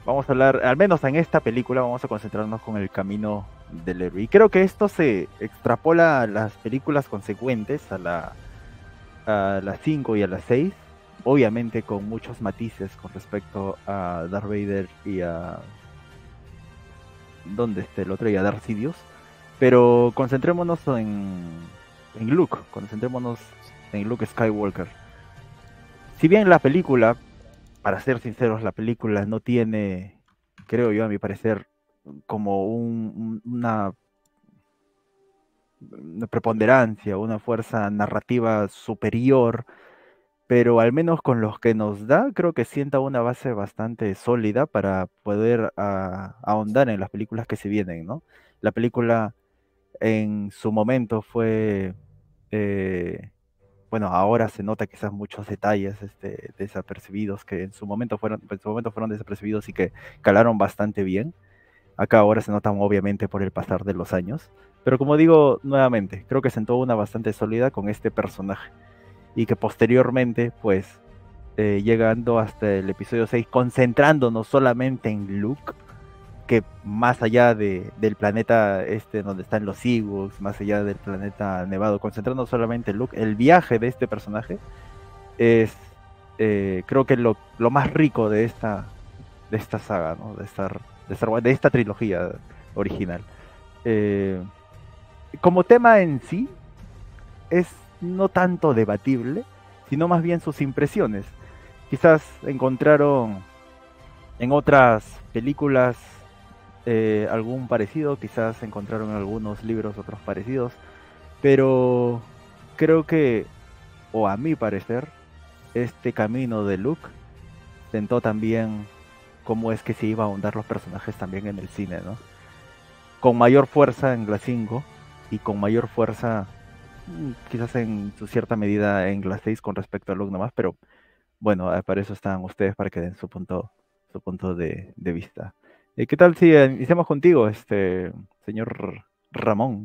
vamos a hablar, al menos en esta película, vamos a concentrarnos con el camino del héroe. Y creo que esto se extrapola a las películas consecuentes, a las 5 y a las 6, obviamente con muchos matices con respecto a Darth Vader y a... ¿Dónde está el otro? Y a Darth Sidious. Pero concentrémonos en Luke, concentrémonos en Luke Skywalker. Si bien la película, para ser sinceros, la película no tiene, creo yo, a mi parecer, como una preponderancia, una fuerza narrativa superior, pero al menos con los que nos da, creo que sienta una base bastante sólida para poder ahondar en las películas que se vienen, ¿no? La película en su momento fue, eh, bueno, ahora se nota quizás muchos detalles desapercibidos que en su momento fueron desapercibidos y que calaron bastante bien. Acá ahora se notan obviamente por el pasar de los años. Pero como digo nuevamente, creo que sentó una bastante sólida con este personaje. Y que posteriormente, pues, llegando hasta el episodio 6 concentrándonos solamente en Luke, que más allá del planeta donde están los Ewoks, más allá del planeta nevado, concentrándonos solamente en Luke, el viaje de este personaje es, creo que lo más rico de esta saga, ¿no? De esta trilogía original. Eh, Como tema en sí, es no tanto debatible, sino más bien sus impresiones. Quizás encontraron en otras películas algún parecido, quizás encontraron en algunos libros otros parecidos, pero creo que, o a mi parecer, este camino de Luke sentó también cómo es que se iba a ahondar los personajes también en el cine, ¿no? Con mayor fuerza en Glass 5 y con mayor fuerza quizás en su cierta medida en Glass 6 con respecto a Luke nomás, pero bueno, para eso están ustedes para que den su punto de vista. ¿Qué tal si iniciamos contigo, señor Ramón?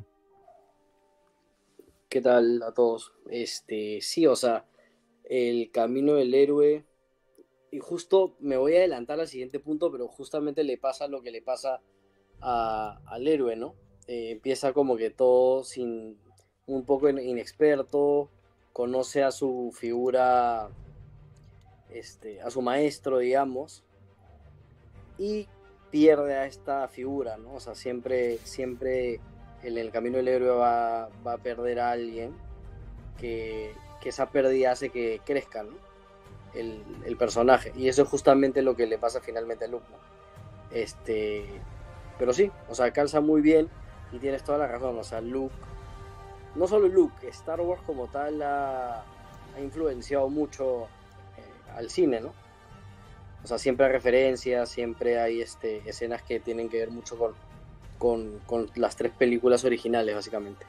¿Qué tal a todos? Sí, o sea, el camino del héroe, y justo me voy a adelantar al siguiente punto, pero justamente le pasa lo que le pasa al héroe, ¿no? Empieza como que todo sin un poco inexperto, conoce a su figura, a su maestro, digamos, y pierde a esta figura, ¿no? O sea, siempre en el camino del héroe va a perder a alguien que esa pérdida hace que crezca, ¿no? El personaje. Y eso es justamente lo que le pasa finalmente a Luke, ¿no? Este, pero sí, o sea, calza muy bien y tienes toda la razón. O sea, Luke, no solo Luke, Star Wars como tal ha influenciado mucho al cine, ¿no? O sea, siempre hay referencias, siempre hay escenas que tienen que ver mucho con las tres películas originales, básicamente.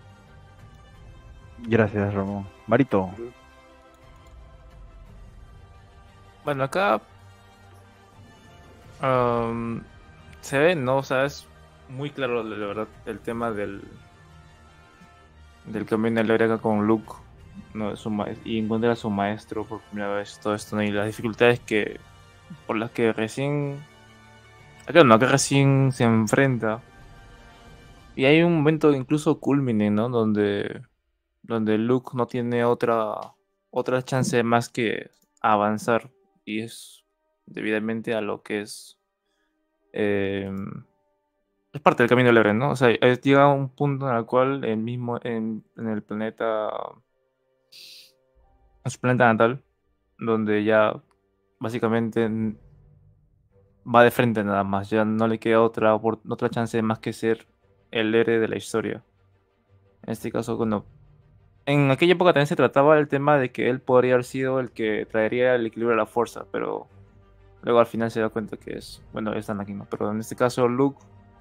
Gracias, Ramón. Marito, Ujú. Bueno, acá am, se ve, ¿no? O sea, es muy claro, la verdad, el tema del camino del héroe acá con Luke, ¿no? Y encontrar a su maestro por primera vez, todo esto, ¿no? Y las dificultades por las que recién, acá no, que recién se enfrenta. Y hay un momento incluso culmine, ¿no? Donde Luke no tiene otra chance más que avanzar. Y es debidamente a lo que em, es parte del camino del héroe, ¿no? O sea, llega a un punto en el cual el mismo en el planeta, en su planeta natal, donde ya básicamente va de frente nada más, ya no le queda otra chance más que ser el héroe de la historia. En este caso, cuando en aquella época también se trataba el tema de que él podría haber sido el que traería el equilibrio a la fuerza, pero luego al final se da cuenta que bueno, es Anakin, ¿no? Pero en este caso Luke,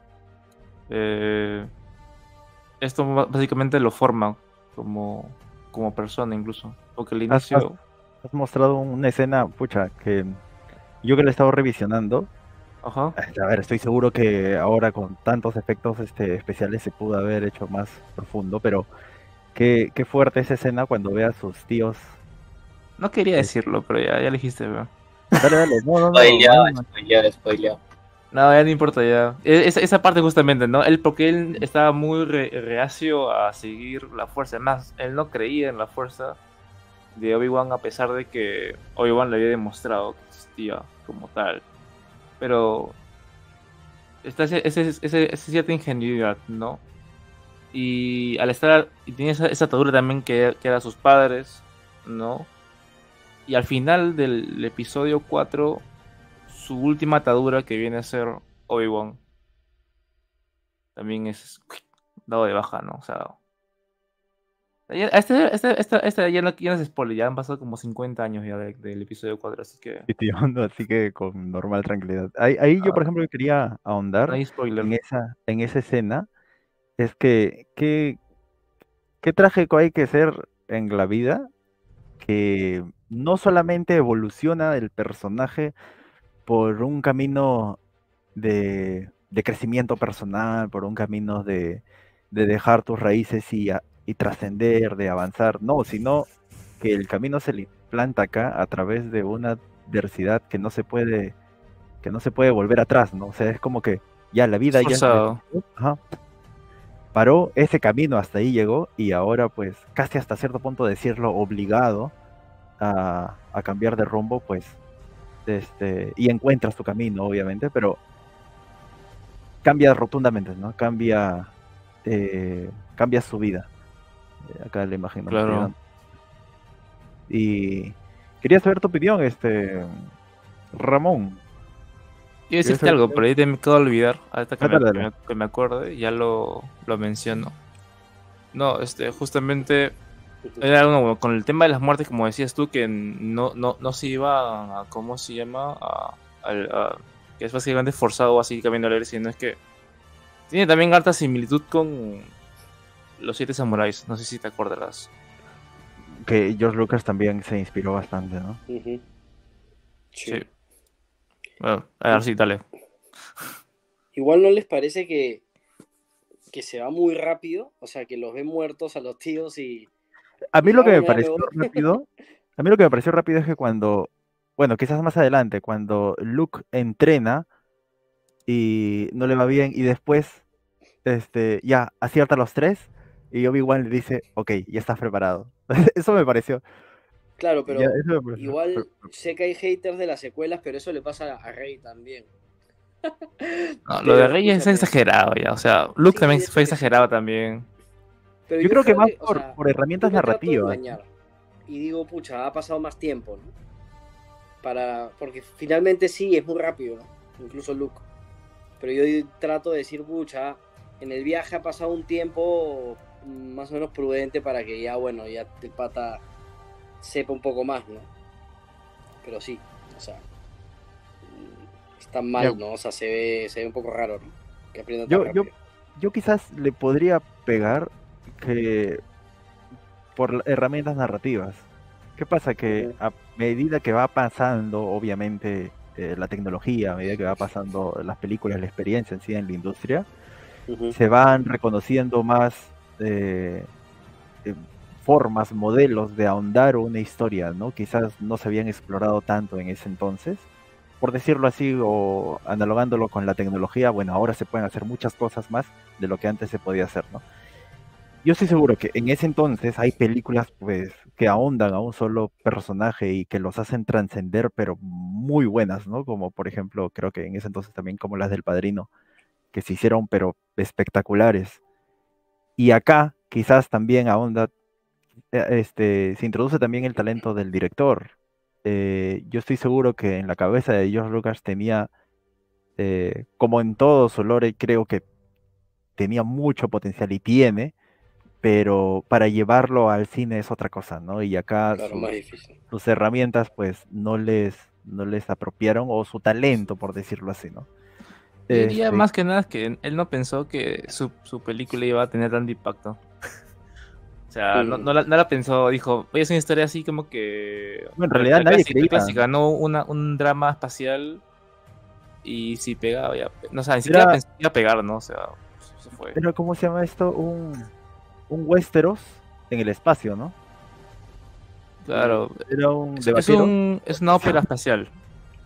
eh, esto básicamente lo forma como persona incluso, porque al has, has- inicio, has mostrado una escena, pucha, que yo que la he estado revisionando, ajá, a ver, estoy seguro que ahora con tantos efectos especiales se pudo haber hecho más profundo, pero qué fuerte esa escena cuando ve a sus tíos. no quería eh, decirlo, pero ya lo dijiste, ¿verdad? Dale, dale, no, Spoileado, no. spoileado. No, ya no importa ya. Esa parte justamente, ¿no? Porque él estaba muy reacio a seguir la fuerza. Además, él no creía en la fuerza de Obi-Wan a pesar de que Obi-Wan le había demostrado que existía como tal. Pero está esa cierta ingenuidad, ¿no? Y al estar, y tenía esa atadura también que era sus padres, ¿no? Y al final del episodio 4 su última atadura que viene a ser Obi-Wan también es dado de baja, ¿no? O sea, ya no es spoiler, ya han pasado como 50 años ya del episodio 4, así que Y tío, no, así que con normal tranquilidad. Ahí yo, por ah, ejemplo, quería no ahondar hay spoiler. en esa escena, es que qué trágico hay que ser en la vida, que no solamente evoluciona el personaje por un camino de crecimiento personal, por un camino de dejar tus raíces y trascender, de avanzar, no, sino que el camino se le planta acá a través de una adversidad que no se puede volver atrás, ¿no? O sea, es como que ya la Es vida ya forzado. ajá, paró ese camino, hasta ahí llegó y ahora pues casi hasta cierto punto decirlo obligado a cambiar de rumbo, pues, y encuentras tu camino, obviamente, pero cambia rotundamente, ¿no? Cambia su vida. Acá la imagen no me estoy Claro. dando. Y quería saber tu opinión, Ramón. Quiero Quería decirte saber algo, pero ahí te me acabo de olvidar. Ahorita que Dale, dale. que me acuerde, ya lo menciono. No, justamente era uno, bueno, con el tema de las muertes, como decías tú, que no se iba a, ¿cómo se llama? Que es básicamente forzado así cambiando a leer, sino es que tiene también alta similitud con los Siete Samuráis. No sé si te acordarás. Que George Lucas también se inspiró bastante, ¿no? Ujú. Sí. Sí. Bueno, a ver, sí, dale. Igual no les parece que se va muy rápido, o sea, que los ven muertos a los tíos A mí y lo ya que me bueno, ya me pareció voy. rápido, a mí lo que me pareció rápido es que bueno, quizás más adelante, cuando Luke entrena y no le va bien y después, ya acierta los tres y Obi-Wan le dice, ok, ya estás preparado. Eso me pareció, Claro, ya, pero eso me pareció. igual sé que hay haters de las secuelas, pero eso le pasa a Rey también. No, lo de Pero Rey es escúchame, exagerado ya. O sea, Luke sí, también de fue hecho que sí. exagerado también. Pero Yo yo creo que creo más que, o por, sea, por yo herramientas me trato de narrativas. engañar y digo, pucha, ha pasado más tiempo, ¿no? Porque finalmente sí, es muy rápido, ¿no? Incluso Luke. Pero yo trato de decir, pucha, en el viaje ha pasado un tiempo más o menos prudente para que ya, bueno, ya el pata sepa un poco más, ¿no? Pero sí, o sea, está Ya, mal, ¿no? O sea, se ve un poco raro, ¿no? Que aprenda tan yo, yo, rápido. yo quizás le podría pegar que por herramientas narrativas. ¿Qué pasa? Que Ujú, a medida que va pasando, obviamente, la tecnología, a medida que va pasando las películas, la experiencia en sí en la industria, ujú. se van reconociendo más eh, eh, formas, modelos de ahondar una historia, ¿no? Quizás no se habían explorado tanto en ese entonces. Por decirlo así, o analogándolo con la tecnología, bueno, ahora se pueden hacer muchas cosas más de lo que antes se podía hacer, ¿no? Yo estoy seguro que en ese entonces hay películas pues que ahondan a un solo personaje y que los hacen trascender, pero muy buenas, ¿no? Como por ejemplo, creo que en ese entonces también como las del Padrino, que se hicieron pero espectaculares. Y acá quizás también ahonda, se introduce también el talento del director. Yo estoy seguro que en la cabeza de George Lucas tenía, como en todo su lore, creo que tenía mucho potencial y tiene, pero para llevarlo al cine es otra cosa, ¿no? Y acá Claro, más difícil. sus herramientas pues no les apropiaron, o su talento, por decirlo así, ¿no? Yo diría Este, más que nada que él no pensó que su película iba a tener tanto impacto. O sea, Mm. no la pensó, dijo, oye, es una historia así como que bueno, en realidad nadie la creía, clásica, ¿no? Un drama espacial y si pegaba ya. No, o sea, ni siquiera era, pensé que iba a pegar, ¿no? O sea, eso fue. era, ¿cómo se llama esto? Un Westeros en el espacio, ¿no? Claro, Era un de vaqueros. es una ópera espacial.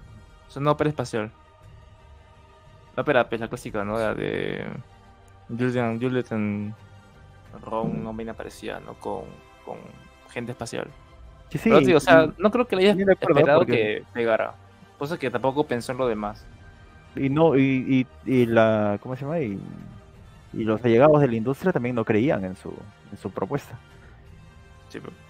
Es una ópera espacial. La ópera, pues, la clásica, ¿no? La de Juliet and Ron, una vaina parecida, ¿no? Con gente espacial. Sí, Pero te sí, digo, o sea, no creo que le haya bien de acuerdo, esperado porque que pegara. Cosa que tampoco pensó en lo demás. y no, y la, ¿cómo se llama? Y los allegados de la industria también no creían en su propuesta. Sí, pero